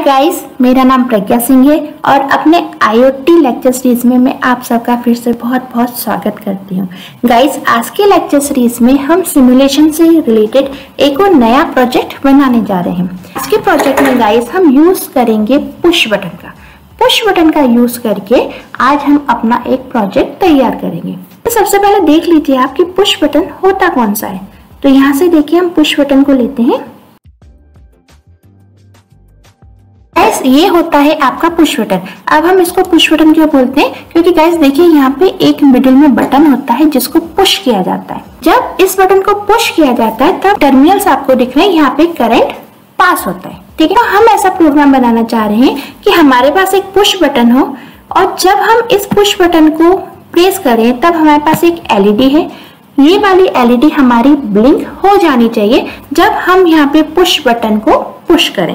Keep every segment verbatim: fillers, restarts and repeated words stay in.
Guys, मेरा नाम प्रज्ञा सिंह है और अपने आईओटी लेक्चर सीरीज में मैं आप सबका फिर से बहुत बहुत स्वागत करती हूँ। गाइस, आज के लेक्चर सीरीज में हम सिमुलेशन से रिलेटेड एक और नया प्रोजेक्ट बनाने जा रहे हैं। आज के प्रोजेक्ट में गाइस हम यूज करेंगे पुश बटन का पुश बटन का यूज करके आज हम अपना एक प्रोजेक्ट तैयार करेंगे। तो सबसे पहले देख लीजिए आप कि पुश बटन होता कौन सा है। तो यहाँ से देखिए हम पुश बटन को लेते हैं। ये होता है आपका पुश बटन। अब हम इसको पुश बटन क्यों बोलते हैं? क्योंकि गाइस देखिए यहाँ पे एक मिडिल में बटन होता है जिसको पुश किया जाता है। जब इस बटन को पुश किया जाता है तब टर्मिनल्स आपको दिख रहे हैं, यहाँ पे करंट पास होता है। ठीक है, तो हम ऐसा प्रोग्राम बनाना चाह रहे हैं कि हमारे पास एक पुश बटन हो और जब हम इस पुश बटन को प्रेस करें तब हमारे पास एक एलईडी है। ये वाली एलईडी हमारी ब्लिंक हो जानी चाहिए जब हम यहाँ पे पुश बटन को पुश करें।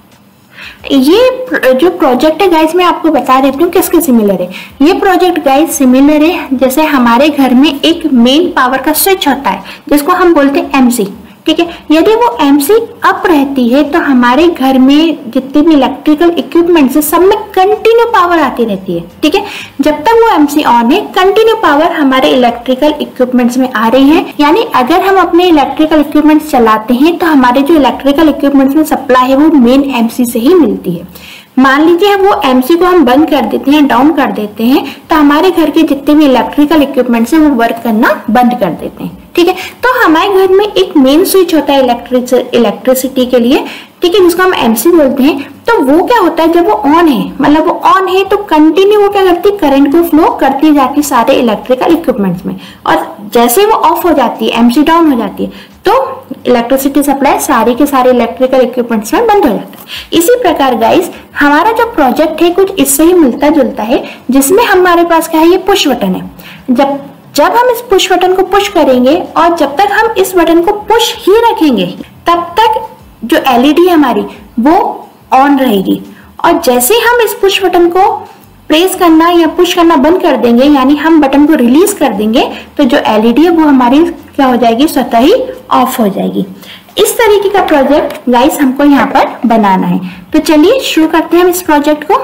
ये जो प्रोजेक्ट है गाइस मैं आपको बता देती हूँ किसके सिमिलर है। ये प्रोजेक्ट गाइस सिमिलर है जैसे हमारे घर में एक मेन पावर का स्विच होता है जिसको हम बोलते हैं एमसी। ठीक है, यदि वो एमसी अप रहती है तो हमारे घर में जितने भी इलेक्ट्रिकल इक्विपमेंट्स है सब में कंटिन्यू पावर आती रहती है। ठीक है, जब तक वो एमसी ऑन है कंटिन्यू पावर हमारे इलेक्ट्रिकल इक्विपमेंट्स में आ रही है। यानी अगर हम अपने इलेक्ट्रिकल इक्विपमेंट्स चलाते हैं तो हमारे जो इलेक्ट्रिकल इक्विपमेंट्स में सप्लाई है वो मेन एमसी से ही मिलती है। मान लीजिए वो एमसी को हम बंद कर देते हैं, डाउन कर देते हैं, तो हमारे घर के जितने भी इलेक्ट्रिकल इक्विपमेंट्स हैं वो वर्क करना बंद कर देते हैं। ठीक है, तो हमारे घर में एक मेन स्विच होता है इलेक्ट्रिक इलेक्ट्रिसिटी के लिए। ठीक है, जिसको हम एमसी बोलते हैं। तो वो क्या होता है जब वो ऑन है, मतलब वो ऑन है तो कंटिन्यू वो क्या करती है, करंट को फ्लो करती जाती है सारे इलेक्ट्रिकल इक्विपमेंट्स में। और जैसे वो ऑफ हो जाती है, एमसी डाउन हो जाती है, तो इलेक्ट्रिसिटी सप्लाई सारे के सारे इलेक्ट्रिकल इक्विपमेंट्स में बंद हो जाता है। इसी प्रकार गाइस हमारा जो प्रोजेक्ट है कुछ इससे ही मिलता जुलता है, जिसमें हमारे पास क्या है, ये पुश बटन है। जब जब हम इस पुश बटन को पुश करेंगे और जब तक हम इस बटन को पुश ही रखेंगे तब तक जो एलईडी हमारी वो ऑन रहेगी। और जैसे हम इस पुश बटन को प्रेस करना या पुश करना बंद कर देंगे, यानी हम बटन को रिलीज कर देंगे, तो जो एलईडी है वो हमारी क्या हो जाएगी, स्वतः ही ऑफ हो जाएगी। इस तरीके का प्रोजेक्ट गाइस हमको यहाँ पर बनाना है। तो चलिए शुरू करते हैं हम इस प्रोजेक्ट को।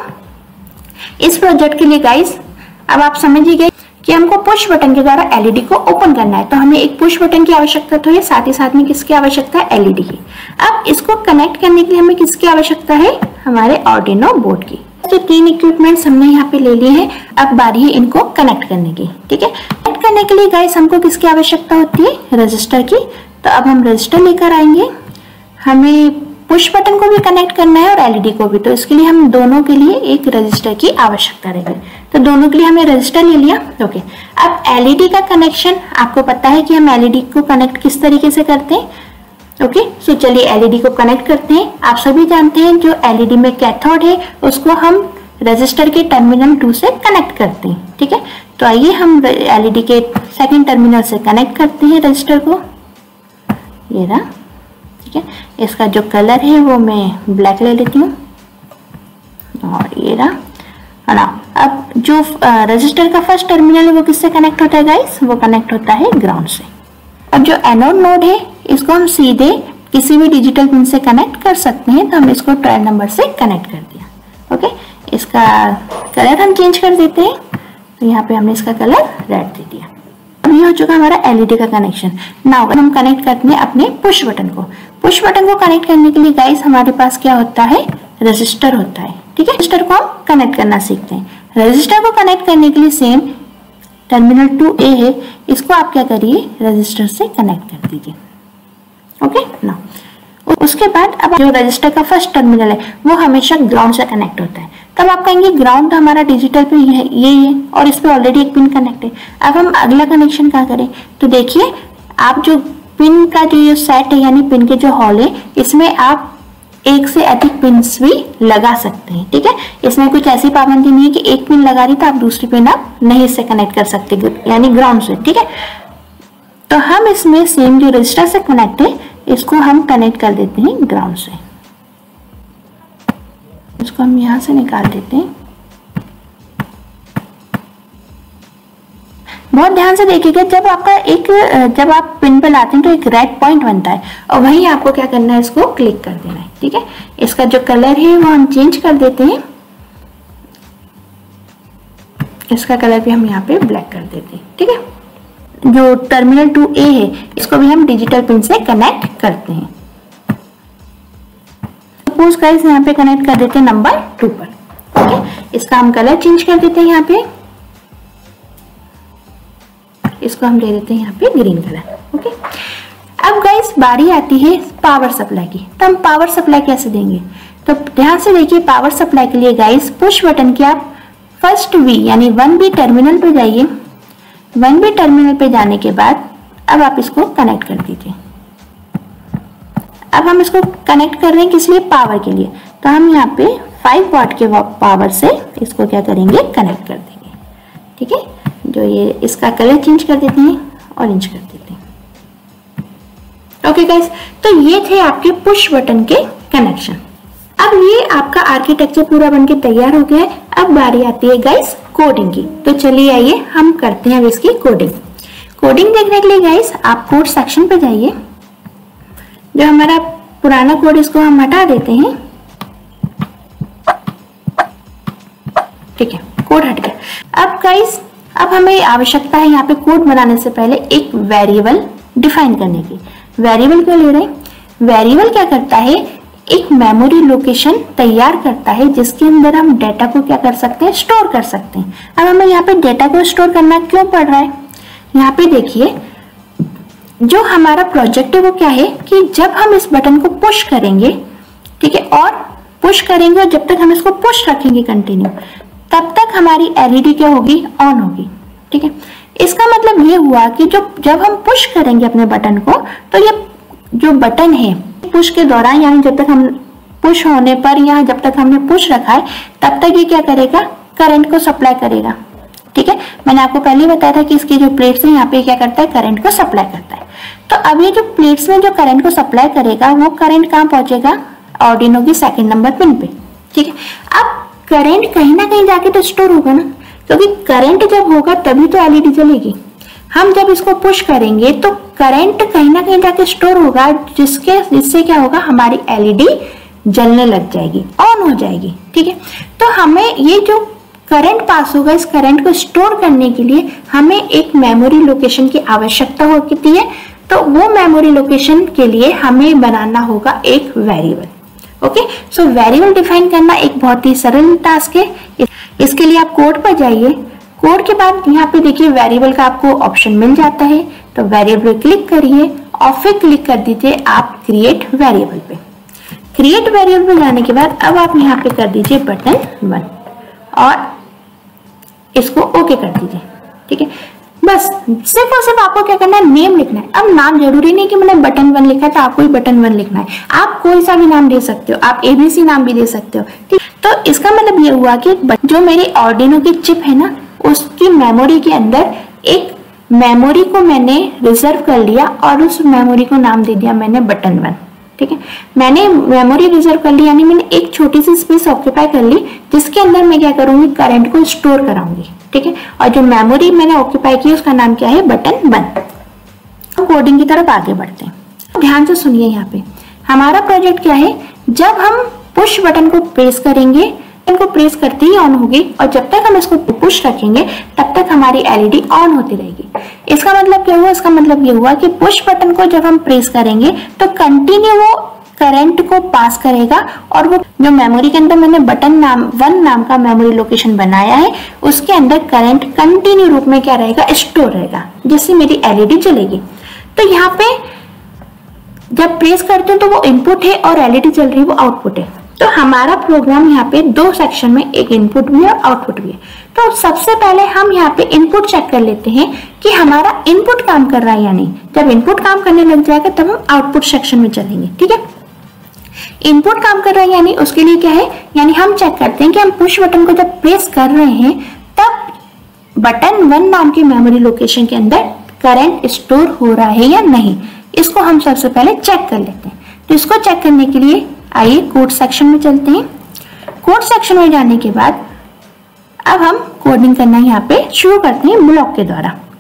इस प्रोजेक्ट के लिए गाइस अब आप समझ ही गए कि हमको पुश बटन के द्वारा एलईडी को ओपन करना है। तो हमें एक पुश बटन की आवश्यकता तो है, साथ ही साथ में किसकी आवश्यकता है, एलईडी की। अब इसको कनेक्ट करने के लिए हमें किसकी आवश्यकता है, हमारे आर्डिनो बोर्ड की। तो तीन इक्विपमेंट्स हमने यहाँ पे ले लिए हैं, अब बारी है इनको कनेक्ट करने की। ठीक है, कनेक्ट करने के लिए गाइस हमको किसकी आवश्यकता होती है, रजिस्टर की। तो अब हम रजिस्टर लेकर आएंगे। हमें पुश बटन को भी कनेक्ट करना है और एलईडी को भी, तो इसके लिए हम दोनों के लिए एक रजिस्टर की आवश्यकता रहेगी। तो दोनों के लिए हमें रजिस्टर ले लिया। ओके, अब एलईडी का कनेक्शन आपको पता है कि हम एलईडी को कनेक्ट किस तरीके से करते हैं। ओके, सो चलिए एलईडी को कनेक्ट करते हैं। आप सभी जानते हैं जो एलईडी में कैथोड है उसको हम रजिस्टर के टर्मिनल टू से कनेक्ट करते हैं। ठीक है, तो आइए हम एलईडी के सेकेंड टर्मिनल से कनेक्ट करते हैं रजिस्टर को। ये रहा। ठीक है, इसका जो कलर है वो मैं ब्लैक ले लेती हूँ और ये रहा ना। अब जो रजिस्टर का फर्स्ट टर्मिनल है वो किससे कनेक्ट होता है गाइस, वो कनेक्ट होता है ग्राउंड से। और जो एनोड नोड है इसको हम सीधे किसी भी डिजिटल पिन से कनेक्ट कर सकते हैं, तो हम इसको ट्वेल्व नंबर से कनेक्ट कर दिया। ओके, इसका कलर हम चेंज कर देते हैं, तो यहाँ पे हमने इसका कलर रेड दे दिया। अब ये हो चुका हमारा एलईडी का कनेक्शन। नाउ हम कनेक्ट करते हैं अपने पुश बटन को। पुश बटन को कनेक्ट करने के लिए गाइस हमारे पास क्या होता है, रजिस्टर होता है। ठीक है, रजिस्टर को हम कनेक्ट करना सीखते हैं। रजिस्टर को कनेक्ट करने के लिए सेम टर्मिनल टू ए है, इसको आप क्या करिए, रजिस्टर से कनेक्ट कर दीजिए। ओके ना, उसके बाद अब जो रजिस्टर का फर्स्ट टर्मिनल है वो हमेशा ग्राउंड से कनेक्ट होता है। तब आप कहेंगे ग्राउंड तो हमारा डिजिटल पे ये ये है और इस पे ऑलरेडी एक पिन कनेक्ट है। अब हम अगला कनेक्शन क्या करें, तो देखिए आप जो पिन का जो ये सेट है यानी पिन के जो हॉल है इसमें आप एक से अधिक पिन्स भी लगा सकते हैं। ठीक है, इसमें कुछ ऐसी पाबंदी नहीं है कि एक पिन लगा दी तो आप दूसरी पिन आप नहीं इससे कनेक्ट कर सकते, यानी ग्राउंड से। ठीक है, तो हम इसमें सेम जो रजिस्टर से कनेक्ट है इसको हम कनेक्ट कर देते हैं ग्राउंड से। इसको हम यहां से निकाल देते हैं। बहुत ध्यान से देखिएगा, जब आपका एक जब आप पिन पे लाते हैं तो एक रेड पॉइंट बनता है और वहीं आपको क्या करना है, इसको क्लिक कर देना है। ठीक है, इसका जो कलर है वो हम चेंज कर देते हैं, इसका कलर भी हम यहाँ पे ब्लैक कर देते हैं। ठीक है, जो टर्मिनल टू ए है इसको भी हम डिजिटल पिन से कनेक्ट करते हैं। सपोज गाइस यहाँ पे कनेक्ट कर देते हैं नंबर टू पर। ठीक है, इसका हम कलर चेंज कर देते हैं, यहाँ पे इसको हम दे देते हैं यहाँ पे ग्रीन कलर। ओके, अब गाइस बारी आती है पावर सप्लाई की। तो हम पावर सप्लाई कैसे देंगे, तो ध्यान से देखिए, पावर सप्लाई के लिए गाइस पुश बटन के आप फर्स्ट वी यानी वन बी टर्मिनल पे जाइए। वन बी टर्मिनल पे जाने के बाद अब आप इसको कनेक्ट कर दीजिए। अब हम इसको कनेक्ट कर रहे हैं किस लिए, पावर के लिए। तो हम यहाँ पे फाइव वॉट के पावर से इसको क्या करेंगे, कनेक्ट कर देंगे। ठीक है, जो ये इसका कलर चेंज कर देते हैं, ऑरेंज कर देते हैं। ओके गाइस, तो ये थे आपके पुश बटन के कनेक्शन। अब ये आपका आर्किटेक्चर पूरा बनके तैयार हो गया है। अब बारी आती है गाइस कोडिंग की। तो चलिए आइए हम करते हैं अब इसकी कोडिंग। कोडिंग देखने के लिए गाइस आप कोड सेक्शन पे जाइए। जो हमारा पुराना कोड इसको हम हटा देते हैं। ठीक है, कोड हट गया। अब गाइस अब हमें आवश्यकता है यहाँ पे कोड बनाने से पहले एक वेरिएबल डिफाइन करने की। वेरिएबल क्यों ले रहे हैं, वेरिएबल क्या करता है, एक मेमोरी लोकेशन तैयार करता है जिसके अंदर हम डेटा को क्या कर सकते हैं, स्टोर कर सकते हैं। अब हमें यहाँ पे डेटा को स्टोर करना क्यों पड़ रहा है, यहाँ पे देखिए जो हमारा प्रोजेक्ट है वो क्या है कि जब हम इस बटन को पुश करेंगे, ठीक है, और पुश करेंगे और जब तक हम इसको पुश रखेंगे कंटिन्यू, तब तक हमारी एलईडी क्या होगी, ऑन होगी। ठीक है, इसका मतलब ये हुआ कि जो जब हम पुश करेंगे अपने बटन को, तो ये जो बटन है पुश के दौरान यानी जब तक हम पुश होने पर या जब तक हमने पुश रखा है तब तक ये क्या करेगा, करंट को सप्लाई करेगा। ठीक है, मैंने आपको पहले बताया था कि इसकी जो प्लेट्स है यहाँ पे क्या करता है, करंट को सप्लाई करता है। तो अब ये जो प्लेट्स में जो करंट को सप्लाई करेगा वो करंट कहाँ पहुंचेगा, आर्डिनो की सेकंड नंबर पिन पे। ठीक है, अब करंट कहीं ना कहीं जाके तो स्टोर होगा ना, क्योंकि करंट जब होगा तभी तो एलईडी जलेगी। हम जब इसको पुश करेंगे तो करंट कहीं ना कहीं जाके स्टोर होगा, जिसके जिससे क्या होगा, हमारी एलईडी जलने लग जाएगी, ऑन हो जाएगी। ठीक है, तो हमें ये जो करंट पास होगा, इस करंट को स्टोर करने के लिए हमें एक मेमोरी लोकेशन की आवश्यकता होती है। तो वो मेमोरी लोकेशन के लिए हमें बनाना होगा एक variable. Okay, so variable define करना एक बहुत ही सरल टास्क है। इसके लिए आप कोड पर जाइए। कोड के बाद यहाँ पे देखिए वेरिएबल का आपको ऑप्शन मिल जाता है, तो वेरिएबल क्लिक करिए और फिर क्लिक कर दीजिए आप क्रिएट वेरिएबल पे। क्रिएट वेरिएबल पे जाने के बाद अब आप यहाँ पे कर दीजिए बटन वन और इसको ओके कर दीजिए। ठीक है, बस सिर्फ और सिर्फ आपको क्या करना है, नेम लिखना है। अब नाम जरूरी नहीं कि मैंने बटन वन लिखा है तो आपको ही बटन वन लिखना है, आप कोई सा भी नाम दे सकते हो, आप एबीसी नाम भी दे सकते हो। ठीक, तो इसका मतलब ये हुआ कि जो मेरी आर्डिनो की चिप है ना, उसकी मेमोरी के अंदर एक मेमोरी को मैंने रिजर्व कर लिया और उस मेमोरी को नाम दे दिया मैंने बटन वन। ठीक है, मैंने मेमोरी रिजर्व कर ली, यानी मैंने एक छोटी सी स्पेस ऑक्यूपाई कर ली जिसके अंदर मैं क्या करूंगी, करंट को स्टोर कराऊंगी। ठीक है, और जो मेमोरी मैंने ऑक्यूपाई की उसका नाम क्या है, बटन वन। तो कोडिंग की तरफ आगे बढ़ते हैं। ध्यान से सुनिए, यहाँ पे हमारा प्रोजेक्ट क्या है, जब हम पुश बटन को प्रेस करेंगे, इनको प्रेस करते ही ऑन होगी और जब तक हम इसको पुश रखेंगे तब तक हमारी एलईडी ऑन होती रहेगी। इसका मतलब क्या हुआ, इसका मतलब ये हुआ कि पुश बटन को जब हम प्रेस करेंगे तो कंटिन्यू वो करंट को पास करेगा और वो जो मेमोरी के अंदर मैंने बटन नाम वन नाम का मेमोरी लोकेशन बनाया है उसके अंदर करंट कंटिन्यू रूप में क्या रहेगा, स्टोर रहेगा, जिससे मेरी एलईडी जलेगी। तो यहाँ पे जब प्रेस करते हैं तो वो इनपुट है और एलईडी चल रही है वो आउटपुट है। तो हमारा प्रोग्राम यहाँ पे दो सेक्शन में, एक इनपुट भी है और आउटपुट भी है। तो सबसे पहले हम यहाँ पे इनपुट चेक कर लेते हैं कि हमारा इनपुट काम कर रहा है या नहीं। जब इनपुट काम करने लग जाएगा तब हम आउटपुट सेक्शन में चलेंगे। ठीक है, इनपुट काम कर रहा है यानी उसके लिए क्या है, यानी हम चेक करते हैं कि हम पुश बटन को जब प्रेस कर रहे हैं तब बटन वन नाम की मेमोरी लोकेशन के अंदर करंट स्टोर हो रहा है या नहीं। इसको हम सबसे पहले चेक कर लेते हैं। तो इसको चेक करने के लिए आइए कोड सेक्शन में चलते हैं। कोड सेक्शन में जाने के बाद अब हम कोडिंग करना यहाँ पे शुरू करते हैं ब्लॉक के द्वारा।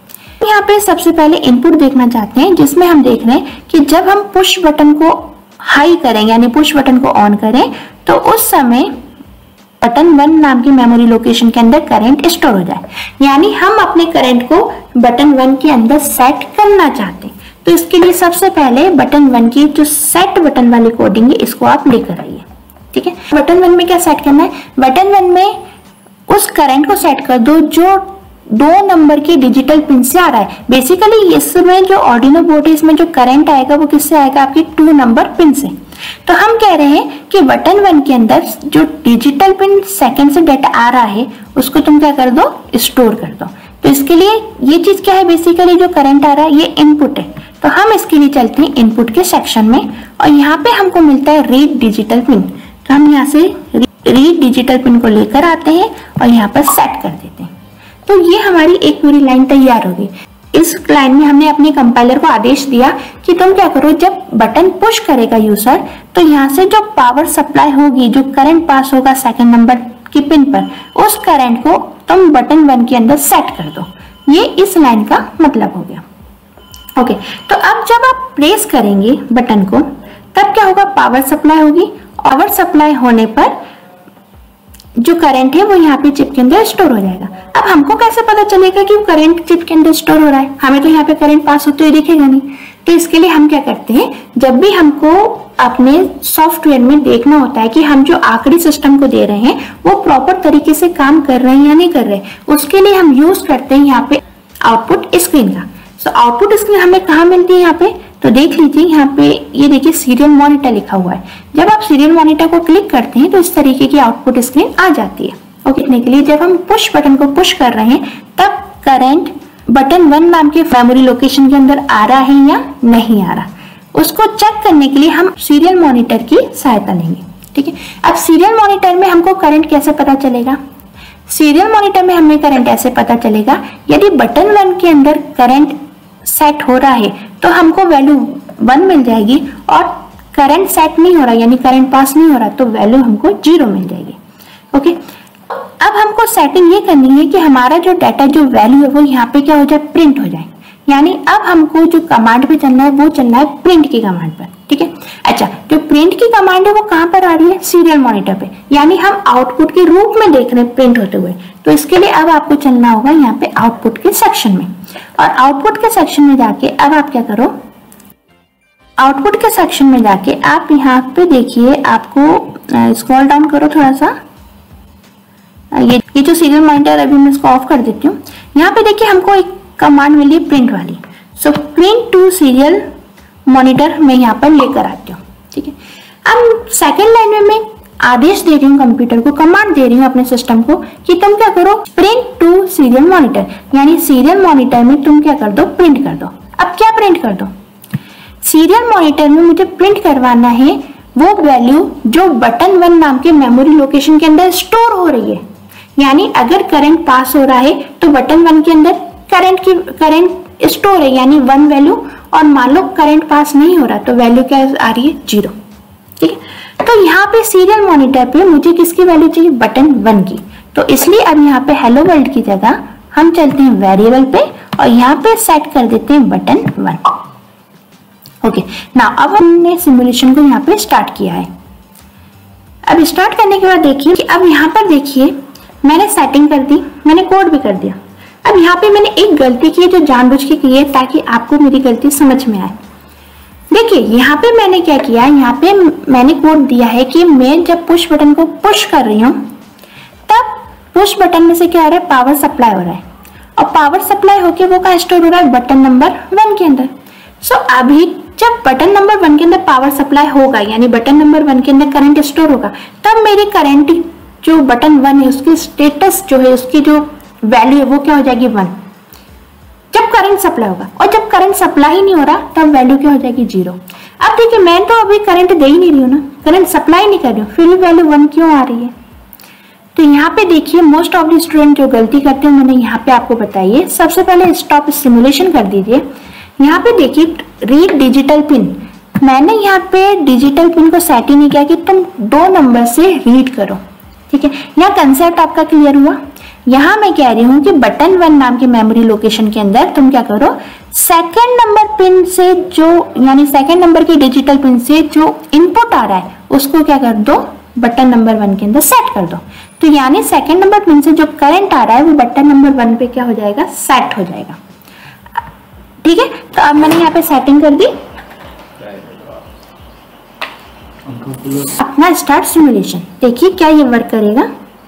यहाँ पे सबसे पहले इनपुट देखना चाहते हैं, जिसमें हम देख रहे हैं कि जब हम पुश बटन को हाई करें यानी पुश बटन को ऑन करें तो उस समय बटन वन नाम की मेमोरी लोकेशन के अंदर करंट स्टोर हो जाए। यानी हम अपने करंट को बटन वन के अंदर सेट करना चाहते हैं। तो इसके लिए सबसे पहले बटन वन की जो सेट बटन वाली कोडिंग है इसको आप लेकर आइए। ठीक है, बटन वन में क्या सेट करना है, बटन वन में उस करंट को सेट कर दो जो दो नंबर की डिजिटल पिन से आ रहा है। बेसिकली इसमें जो आर्डिनो बोर्ड है इसमें जो करंट आएगा वो किससे आएगा, आपकी टू नंबर पिन से। तो हम कह रहे हैं कि बटन वन के अंदर जो डिजिटल पिन सेकंड से डेटा आ रहा है उसको तुम क्या कर दो, स्टोर कर दो। तो इसके लिए ये चीज क्या है, बेसिकली जो करंट आ रहा है ये इनपुट है। तो हम इसके लिए चलते हैं इनपुट के सेक्शन में और यहाँ पे हमको मिलता है रीड डिजिटल पिन। तो हम यहाँ से रीड डिजिटल पिन को लेकर आते हैं और यहाँ पर सेट कर देते हैं। तो ये हमारी एक पूरी लाइन तैयार होगी। इस लाइन में हमने अपने कंपाइलर को आदेश दिया कि तुम क्या करो, जब बटन पुश करेगा यूजर तो यहाँ से जो पावर सप्लाई होगी, जो करंट पास होगा सेकंड नंबर की पिन पर, उस करंट को तुम बटन वन के अंदर सेट कर दो। ये इस लाइन का मतलब हो गया। ओके, तो अब जब आप प्रेस करेंगे बटन को तब क्या होगा, पावर सप्लाई होगी। पावर सप्लाई होने पर जो करंट है वो यहाँ पे चिप के अंदर स्टोर हो जाएगा। अब हमको कैसे पता चलेगा कि वो करंट चिप के अंदर स्टोर हो रहा है, हमें तो यहाँ पे करंट पास होते हुए दिखेगा नहीं। तो इसके लिए हम क्या करते हैं, जब भी हमको अपने सॉफ्टवेयर में देखना होता है कि हम जो आंकड़ी सिस्टम को दे रहे हैं वो प्रॉपर तरीके से काम कर रहे हैं या नहीं कर रहे, उसके लिए हम यूज करते हैं यहाँ पे आउटपुट स्क्रीन का। तो आउटपुट स्क्रीन हमें कहाँ मिलती है, यहाँ पे तो देख लीजिए, यहाँ पे ये देखिए सीरियल मॉनिटर लिखा हुआ है। जब आप सीरियल मॉनिटर को क्लिक करते हैं तो इस तरीके की आउटपुट स्क्रीन आ जाती है। और देखने के लिए जब हम पुश बटन को पुश कर रहे हैं तब करंट बटन वन नाम के मेमोरी लोकेशन के अंदर आ रहा है या नहीं आ रहा, उसको चेक करने के लिए हम सीरियल मॉनिटर की सहायता लेंगे। ठीक है, अब सीरियल मॉनिटर में हमको करंट कैसे पता चलेगा, सीरियल मॉनिटर में हमें करंट ऐसे पता चलेगा, यदि बटन वन के अंदर करंट सेट हो रहा है तो हमको वैल्यू वन मिल जाएगी, और करंट सेट नहीं हो रहा यानी करंट पास नहीं हो रहा तो वैल्यू हमको जीरो मिल जाएगी। ओके, अब हमको सेटिंग ये करनी है कि हमारा जो डाटा जो वैल्यू है वो यहाँ पे क्या हो जाए, प्रिंट हो जाए। यानी अब हमको जो कमांड पे चलना है वो चलना है प्रिंट की कमांड पर। ठीक है, अच्छा, जो प्रिंट की कमांड है वो कहाँ पर आ रही है, सीरियल मॉनिटर पे, यानी हम आउटपुट के रूप में देख रहे हैं प्रिंट होते हुए। तो इसके लिए अब आपको चलना होगा यहाँ पे आउटपुट के सेक्शन में, और आउटपुट के सेक्शन में जाके अब आप क्या करो, आउटपुट के सेक्शन में जाके आप यहाँ पे देखिए, आपको स्क्रॉल डाउन करो थोड़ा सा, ये ये जो सीरियल मॉनिटर अभी मैं इसको ऑफ कर देती हूँ। यहाँ पे देखिए हमको एक कमांड मिली प्रिंट वाली, so print to serial monitor मैं यहाँ पर लेकर आती हूँ। ठीक है, अब सेकेंड लाइन में मैं आदेश दे रही हूँ कंप्यूटर को, कमांड दे रही हूँ अपने सिस्टम को कि तुम क्या करो, प्रिंट टू सीरियल मॉनिटर, यानी सीरियल मॉनिटर में तुम क्या कर दो, प्रिंट कर दो। अब क्या प्रिंट कर दो, सीरियल मॉनिटर में मुझे प्रिंट करवाना है वो वैल्यू जो बटन वन नाम के मेमोरी लोकेशन के अंदर स्टोर हो रही है। यानी अगर करंट पास हो रहा है तो बटन वन के अंदर करंट की करंट स्टोर है यानी वन वैल्यू, और मान लो करंट पास नहीं हो रहा तो वैल्यू क्या आ रही है, जीरो। ठीक है, तो यहाँ पे सीरियल मॉनिटर पे मुझे किसकी वैल्यू चाहिए, बटन वन की। तो इसलिए अब यहाँ पे हेलो वर्ल्ड की जगह हम चलते हैं वेरिएबल पे और यहाँ पे सेट कर देते हैं बटन वन। ओके, ना अब हमने सिमुलेशन को यहाँ पे स्टार्ट किया है। अब स्टार्ट करने के बाद देखिए कि अब यहाँ पर देखिए मैंने सेटिंग कर दी, मैंने कोड भी कर दिया। अब यहाँ पे मैंने एक गलती की है जो जानबूझ के की है ताकि आपको मेरी गलती समझ में आए। देखिए यहाँ पे मैंने क्या किया, यहाँ पे मैंने कोड दिया है कि मैं जब पुश बटन को पुश कर रही हूँ तब पुश बटन में से क्या हो रहा है, पावर सप्लाई हो रहा है, और पावर सप्लाई होके वो कहाँ स्टोर हो रहा है, बटन नंबर वन के अंदर। सो so, अभी जब बटन नंबर वन के अंदर पावर सप्लाई होगा यानी बटन नंबर वन के अंदर करंट स्टोर होगा, तब मेरी करंट जो बटन वन है उसकी स्टेटस जो है, उसकी जो वैल्यू है वो क्या हो जाएगी, वन, जब करंट सप्लाई होगा। और जब करंट सप्लाई ही नहीं हो रहा तब वैल्यू क्या हो जाएगी, जीरो। अब देखिए मैं तो अभी करंट दे ही नहीं रही हूँ ना, करंट सप्लाई नहीं कर रही हूँ, फिर भी वैल्यू वन क्यों आ रही है। तो यहाँ पे देखिए मोस्ट ऑफ द स्टूडेंट जो गलती करते हैं मैंने यहाँ पे आपको बताइए। सबसे पहले स्टॉप सिमुलेशन कर दीजिए। यहाँ पे देखिए रीड डिजिटल पिन, मैंने यहाँ पे डिजिटल पिन को सेट ही नहीं किया कि तुम दो नंबर से रीड करो। ठीक है, यहाँ कंसेप्ट आपका क्लियर हुआ। यहाँ मैं कह रही हूँ कि बटन वन नाम के मेमोरी लोकेशन के अंदर तुम क्या करो, सेकेंड नंबर पिन से जो यानी सेकेंड नंबर की डिजिटल पिन से जो इनपुट आ रहा है उसको क्या कर दो, बटन नंबर वन के अंदर सेट कर दो। तो यानी सेकेंड नंबर पिन से जो करंट आ रहा है वो बटन नंबर वन पे क्या हो जाएगा, सेट हो जाएगा। ठीक है, तो अब मैंने यहाँ पे सेटिंग कर दी। अपना स्टार्ट सिमुलेशन, देखिए क्या ये वर्क करेगा।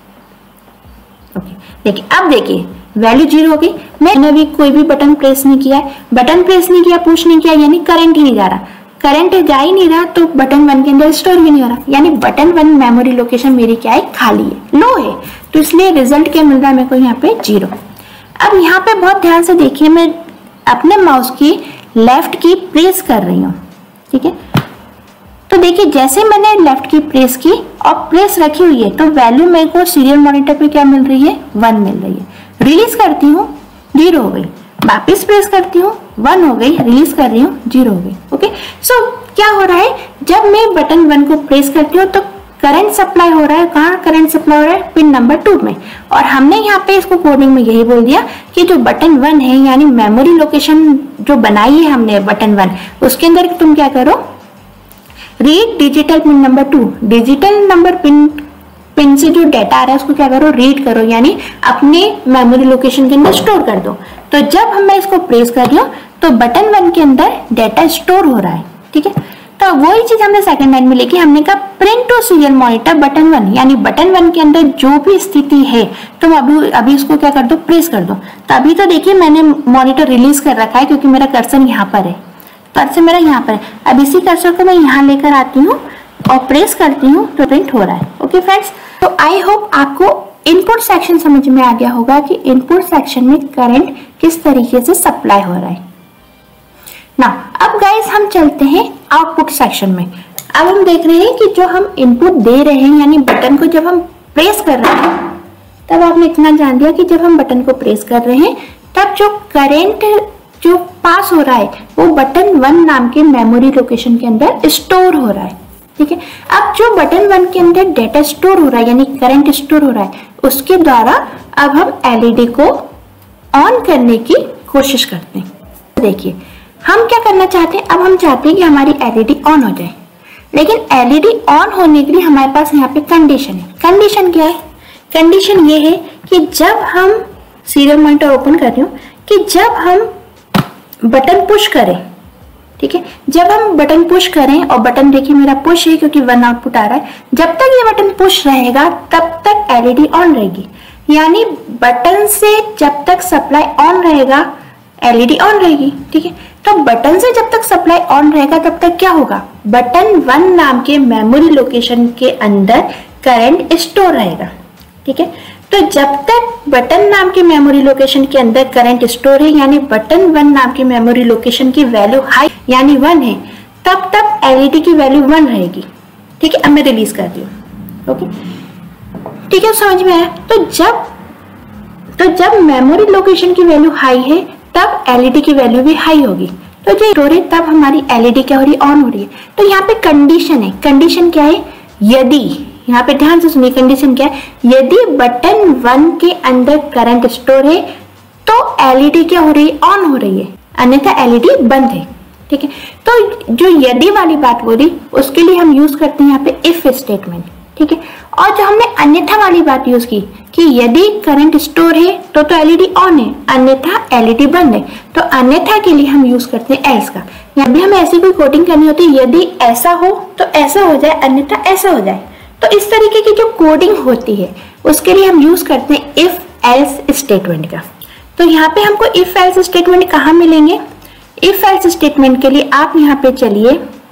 ओके देखिए, अब देखिए वैल्यू जीरो हो गई। मैंने अभी कोई भी बटन प्रेस नहीं किया है, बटन प्रेस नहीं किया, पुश नहीं किया, यानी करंट ही नहीं जा रहा। करंट जा ही नहीं रहा तो बटन वन के अंदर स्टोर भी नहीं हो रहा, यानी बटन वन मेमोरी लोकेशन मेरी क्या है, खाली है, लो है। तो इसलिए रिजल्ट क्या मिल रहा है मेरे को यहाँ पे, जीरो। अब यहाँ पे बहुत ध्यान से देखिए, मैं अपने माउस की लेफ्ट की प्रेस कर रही हूँ। ठीक है, तो देखिए जैसे मैंने लेफ्ट की प्रेस की और प्रेस रखी हुई है तो वैल्यू मेरे को सीरियल मॉनिटर पे क्या मिल रही है, वन मिल रही है। रिलीज करती हूँ, जीरो हो गई। वापिस प्रेस करती हूँ, वन हो गई। रिलीज कर रही हूँ, जीरो हो गई। ओके, सो क्या हो रहा है, जब मैं बटन वन को प्रेस करती हूँ तो करंट सप्लाई हो रहा है। कहाँ करंट सप्लाई हो रहा है, पिन नंबर टू में। और हमने यहाँ पे इसको कोडिंग में यही बोल दिया कि जो बटन वन है यानी मेमोरी लोकेशन जो बनाई है हमने बटन वन, उसके अंदर तुम क्या करो, read digital pin number two. Digital number pin pin से जो डाटा आ रहा है उसको क्या करो, रीड करो, यानी अपने मेमोरी लोकेशन के अंदर स्टोर कर दो। तो जब हम मैं इसको प्रेस कर रही हूँ तो बटन वन के अंदर डाटा स्टोर हो रहा है। ठीक है, तो वही चीज हमने सेकंड लाइन में लिखी, हमने कहा print to serial monitor button one, यानी बटन वन के अंदर जो भी स्थिति है तुम अभी अभी इसको क्या कर दो, प्रेस कर दो। तो अभी तो देखिए मैंने मॉनिटर रिलीज कर रखा है क्योंकि मेरा कर्सर यहाँ पर है, कर्सर मेरा यहाँ पर है। अब इसी कर्सर को मैं यहाँ लेकर आती हूँ और प्रेस करती हूँ तो प्रिंट हो रहा है। ओके फ्रेंड्स, तो आई होप आपको इनपुट सेक्शन समझ में आ गया होगा कि इनपुट सेक्शन में करंट किस तरीके से सप्लाई हो रहा है ना। अब गाइस हम चलते हैं आउटपुट सेक्शन में। अब हम देख रहे हैं कि जो हम इनपुट दे रहे हैं यानी बटन को जब हम प्रेस कर रहे हैं, तब आपने इतना जान दिया कि जब हम बटन को प्रेस कर रहे हैं तब जो करंट जो पास हो रहा है वो बटन वन नाम के मेमोरी लोकेशन के अंदर स्टोर हो रहा है। ठीक है, अब जो बटन वन के अंदर डेटा स्टोर हो रहा है यानी करंट स्टोर हो रहा है, उसके द्वारा अब हम एलईडी को ऑन करने की कोशिश करते हैं। देखिए हम क्या करना चाहते हैं, अब हम चाहते हैं कि हमारी एलईडी ऑन हो जाए, लेकिन एलईडी ऑन होने के लिए हमारे पास यहाँ पे कंडीशन है। कंडीशन क्या है, कंडीशन ये है कि जब हम सीरियल मॉनिटर ओपन कर रही हूँ कि जब हम बटन पुश करें, ठीक है, जब हम बटन पुश करें और बटन देखिए मेरा पुश है क्योंकि वन आउटपुट आ रहा है, जब तक ये बटन पुश रहेगा तब तक एलईडी ऑन रहेगी। यानी बटन से जब तक सप्लाई ऑन रहेगा एलईडी ऑन रहेगी। ठीक है, तो बटन से जब तक सप्लाई ऑन रहेगा तब तक क्या होगा, बटन वन नाम के मेमोरी लोकेशन के अंदर करंट स्टोर रहेगा। ठीक है, तो जब तक बटन नाम के मेमोरी लोकेशन के अंदर करंट स्टोर है यानी बटन वन नाम के मेमोरी लोकेशन की वैल्यू हाई यानी वन है, तब तक एलईडी की वैल्यू वन रहेगी। ठीक है, अब मैं रिलीज कर दी हूँ। ओके, ठीक है, समझ में आया। तो जब तो जब मेमोरी लोकेशन की वैल्यू हाई है तब एलईडी की वैल्यू भी हाई होगी। तो जो स्टोर है तब हमारी एलईडी क्या हो रही है, ऑन हो रही है। तो यहाँ पे कंडीशन है, कंडीशन क्या है, यदि, यहाँ पे ध्यान से सुनिए कंडीशन क्या है, यदि बटन वन के अंदर करंट स्टोर है तो एलईडी क्या हो रही है, ऑन हो रही है, अन्यथा एलईडी बंद है। ठीक है, तो जो यदि वाली बात बोली उसके लिए हम यूज करते हैं यहाँ पे इफ स्टेटमेंट। ठीक है, और जो हमने अन्यथा वाली बात यूज की कि यदि करंट स्टोर है तो तो एलईडी ऑन है, अन्यथा एलईडी बंद है, तो अन्यथा के लिए हम यूज करते हैं एल्स का। यहाँ भी हमें ऐसी कोई कोडिंग करनी होती है, यदि ऐसा हो तो ऐसा हो जाए, अन्यथा ऐसा हो जाए। तो इस तरीके की जो कोडिंग होती है उसके लिए हम यूज करते हैं इफ एल्स स्टेटमेंट का। तो यहाँ पे हमको इफ एल्स स्टेटमेंट कहाँ मिलेंगे, इफ एल्स स्टेटमेंट के लिए आप यहाँ पे चलिए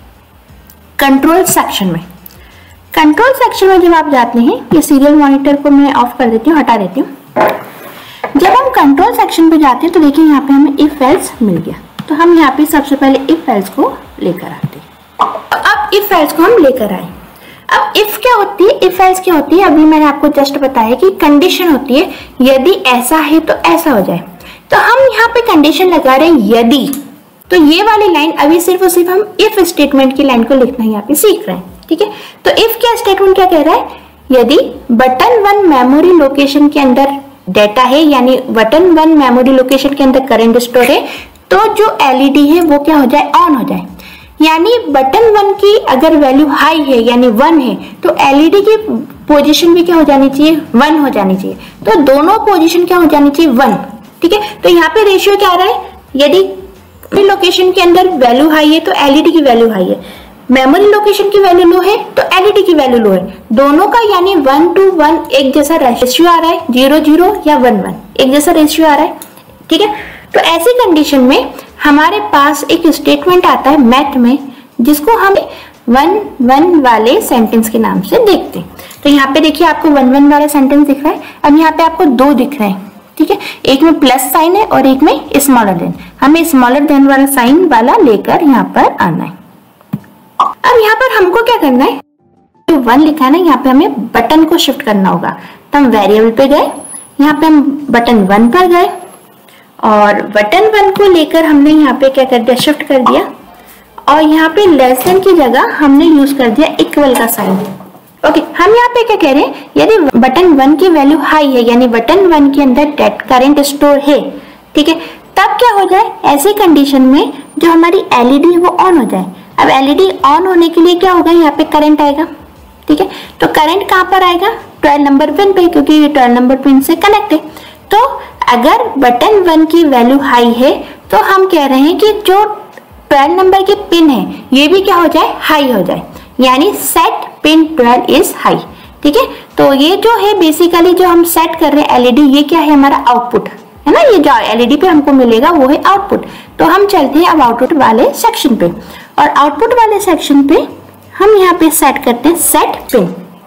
कंट्रोल सेक्शन में। कंट्रोल सेक्शन में जब आप जाते हैं, ये सीरियल मॉनिटर को मैं ऑफ कर देती हूँ, हटा देती हूँ। जब हम कंट्रोल सेक्शन पे जाते हैं तो देखिए यहाँ पे हमें इफ एल्स मिल गया। तो हम यहाँ पे सबसे पहले इफ एल्स को लेकर आते हैं। तो अब इफ एल्स को हम लेकर आए। अब इफ क्या होती है, इफ एल्स क्या होती है, अभी मैंने आपको जस्ट बताया कि कंडीशन होती है यदि ऐसा है तो ऐसा हो जाए। तो हम यहाँ पे कंडीशन लगा रहे हैं यदि, तो ये वाली लाइन अभी सिर्फ और सिर्फ हम इफ स्टेटमेंट की लाइन को लिखना यहाँ पे सीख रहे हैं। ठीक है, तो इफ क्या स्टेटमेंट क्या कह रहा है, यदि बटन वन मेमोरी लोकेशन के अंदर डेटा है यानी बटन वन मेमोरी लोकेशन के अंदर करंट स्टोर है, तो जो एलईडी है वो क्या हो जाए, ऑन हो जाए। यानी बटन वन की अगर वैल्यू हाई है यानी वन है तो एलईडी की पोजीशन भी क्या हो जानी चाहिए, वन हो जानी चाहिए। तो दोनों पोजीशन क्या हो जानी चाहिए, वन। ठीक है, तो यहाँ पे रेशियो क्या आ रहा है, यदि लोकेशन के अंदर वैल्यू हाई है तो एलईडी की वैल्यू हाई है, मेमोरी लोकेशन की वैल्यू लो है तो एलईडी की वैल्यू लो है। दोनों का यानी वन टू वन एक जैसा रेशियो आ रहा है, जीरो जीरो या वन वन एक जैसा रेशियो आ रहा है। ठीक है, तो ऐसी कंडीशन में हमारे पास एक स्टेटमेंट आता है मैथ में जिसको हम वन वन वाले सेंटेंस के नाम से देखते हैं। तो यहाँ पे देखिए आपको वन वन वाला सेंटेंस दिख रहा है, अब यहाँ पे आपको दो दिख रहे हैं। ठीक है, एक में प्लस साइन है और एक में स्मॉलर देन, हमें स्मॉलर देन वाला साइन वाला लेकर यहाँ पर आना है। अब यहाँ पर हमको क्या करना है, जो वन लिखा है ना यहाँ पे हमें बटन को शिफ्ट करना होगा। तो हम वेरिएबल पे गए, यहाँ पे हम बटन वन पर गए और बटन वन को लेकर हमने यहाँ पे क्या कर दिया, शिफ्ट कर दिया और यहाँ पे लेस देन की जगह हमने यूज कर दिया इक्वल का साइन। ओके, हम यहाँ पे क्या कह रहे हैं, यदि बटन वन की वैल्यू हाई है यानी बटन वन के अंदर करंट स्टोर है, ठीक है, तब क्या हो जाए, ऐसे कंडीशन में जो हमारी एलईडी है वो ऑन हो जाए। अब एलईडी ऑन होने के लिए क्या होगा, यहाँ पे करंट आएगा। ठीक है, तो करंट कहाँ पर आएगा, ट्वेल्व नंबर पिन पे, क्योंकि ये ट्वेल्व नंबर पिन से कनेक्ट है। तो अगर बटन वन की वैल्यू हाई है तो हम कह रहे हैं कि जो ट्वेल्व नंबर की पिन है ये भी क्या हो जाए, हाई हो जाए, यानी set pin twelve is high. ठीक है, तो ये जो है बेसिकली जो हम सेट कर रहे हैं एलईडी, ये क्या है, हमारा आउटपुट है ना, ये जो एलईडी पे हमको मिलेगा वो है आउटपुट। तो हम चलते हैं अब आउटपुट वाले सेक्शन पे, और आउटपुट वाले सेक्शन पे हम यहाँ पे सेट करते हैं सेट पिन।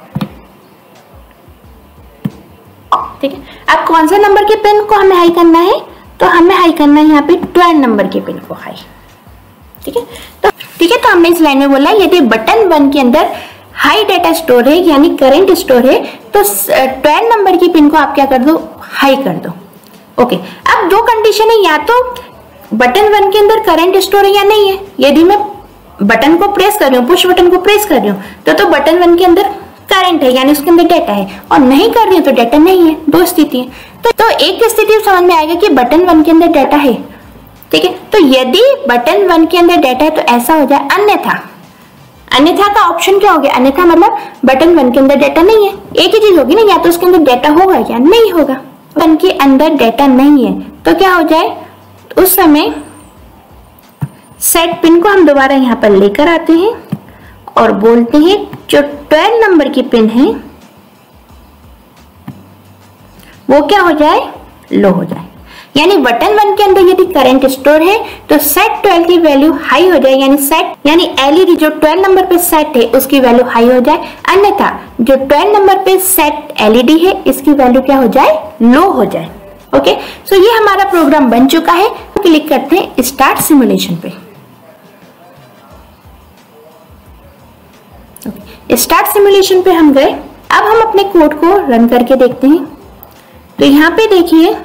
ठीक है, अब कौन सा नंबर के पिन को हमें हाई करना है, तो हमें हाई करना है यहाँ पे ट्वेल्व नंबर के पिन को हाई। ठीक है, तो ठीक है, तो हमने इस लाइन में बोला यदि बटन वन के अंदर हाई डेटा स्टोर है यानी करंट स्टोर है तो ट्वेल्व नंबर की पिन को आप क्या कर दो, हाई कर दो। ओके, अब दो कंडीशन है, या तो बटन वन के अंदर करंट स्टोर है या नहीं है। यदि मैं बटन को प्रेस कर रही हूँ, पुश बटन को प्रेस कर रही हूँ, तो तो बटन वन के अंदर करंट है यानी उसके अंदर डेटा है, और नहीं कर रही हूँ तो डेटा नहीं है। दो स्थिति है, तो, तो एक स्थिति समझ में आएगा कि बटन वन के अंदर डेटा है। ठीक है, तो यदि बटन वन के अंदर डेटा है तो ऐसा हो जाए, अन्यथा अन्यथा का ऑप्शन क्या हो गया, अन्यथा मतलब बटन वन के अंदर डेटा नहीं है। एक ही चीज होगी ना, या तो उसके अंदर डेटा होगा या नहीं होगा। वन के अंदर डेटा नहीं है तो क्या हो जाए, उस समय सेट पिन को हम दोबारा यहाँ पर लेकर आते हैं और बोलते हैं जो ट्वेल्व नंबर की पिन है वो क्या हो जाए, लो हो जाए। यानी बटन वन के अंदर यदि करंट स्टोर है तो सेट ट्वेल्व की वैल्यू हाई हो जाए, यानी सेट यानी एलईडी जो ट्वेल्व नंबर पे सेट है उसकी वैल्यू हाई हो जाए, अन्यथा जो ट्वेल्व नंबर पे सेट एलईडी है इसकी वैल्यू क्या हो जाए, लो हो जाए। ओके, सो ये हमारा प्रोग्राम बन चुका है। क्लिक करते हैं स्टार्ट सिमुलेशन पे। स्टार्ट सिमुलेशन पे हम गए, अब हम अपने कोड को रन करके देखते हैं। तो यहाँ पे देखिए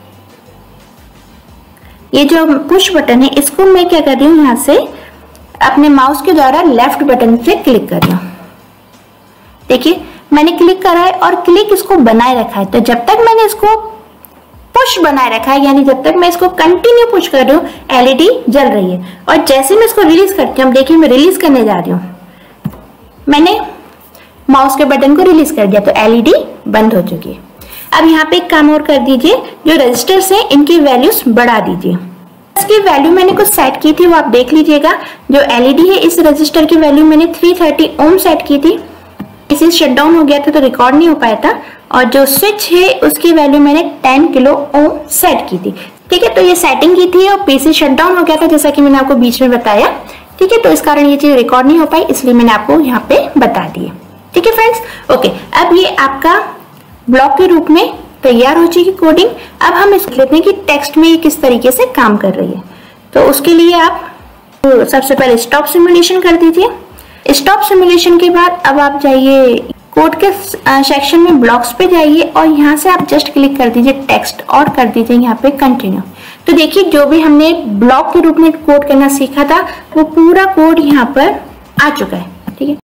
ये जो पुश बटन है इसको मैं क्या कर रही हूँ, यहाँ से अपने माउस के द्वारा लेफ्ट बटन से क्लिक कर रही हूँ। देखिए मैंने क्लिक करा है और क्लिक इसको बनाए रखा है। तो जब तक मैंने इसको पुश बनाए रखा है यानी जब तक मैं इसको कंटिन्यू पुश कर रही हूँ एलईडी जल रही है, और जैसे मैं इसको रिलीज करती हूँ, देखिए मैं रिलीज करने जा रही हूँ, मैंने माउस के बटन को रिलीज कर दिया तो एलईडी बंद हो चुकी है। अब यहाँ पे एक काम और कर दीजिए, जो रजिस्टर्स हैं इनकी वैल्यूज बढ़ा दीजिए। इसकी वैल्यू मैंने कुछ सेट की थी वो आप देख लीजिएगा। जो एलईडी है इस रजिस्टर की वैल्यू मैंने थ्री थर्टी ओम सेट की थी, इसे शट डाउन हो गया था तो रिकॉर्ड नहीं हो पाया था, और जो स्विच है उसकी वैल्यू मैंने टेन किलो ओम सेट की थी। ठीक है, तो ये सेटिंग की थी और पीसी शट डाउन हो गया था जैसा कि मैंने आपको बीच में बताया। ठीक है, तो इस कारण ये चीज रिकॉर्ड नहीं हो पाई, इसलिए मैंने आपको यहाँ पे बता दी। ठीक है फ्रेंड्स, ओके, अब ये आपका ब्लॉक के रूप में तैयार हो चुकी कोडिंग। अब हम इसको लेते हैं कि टेक्स्ट में ये किस तरीके से काम कर रही है। तो उसके लिए आप तो सबसे पहले स्टॉप सिमुलेशन कर दीजिए। स्टॉप सिमुलेशन के बाद अब आप जाइए कोड के सेक्शन में ब्लॉक्स पे जाइए और यहाँ से आप जस्ट क्लिक कर दीजिए टेक्स्ट और कर दीजिए यहाँ पे कंटिन्यू। तो देखिए जो भी हमने ब्लॉक के रूप में कोड करना सीखा था वो पूरा कोड यहाँ पर आ चुका है। ठीक है।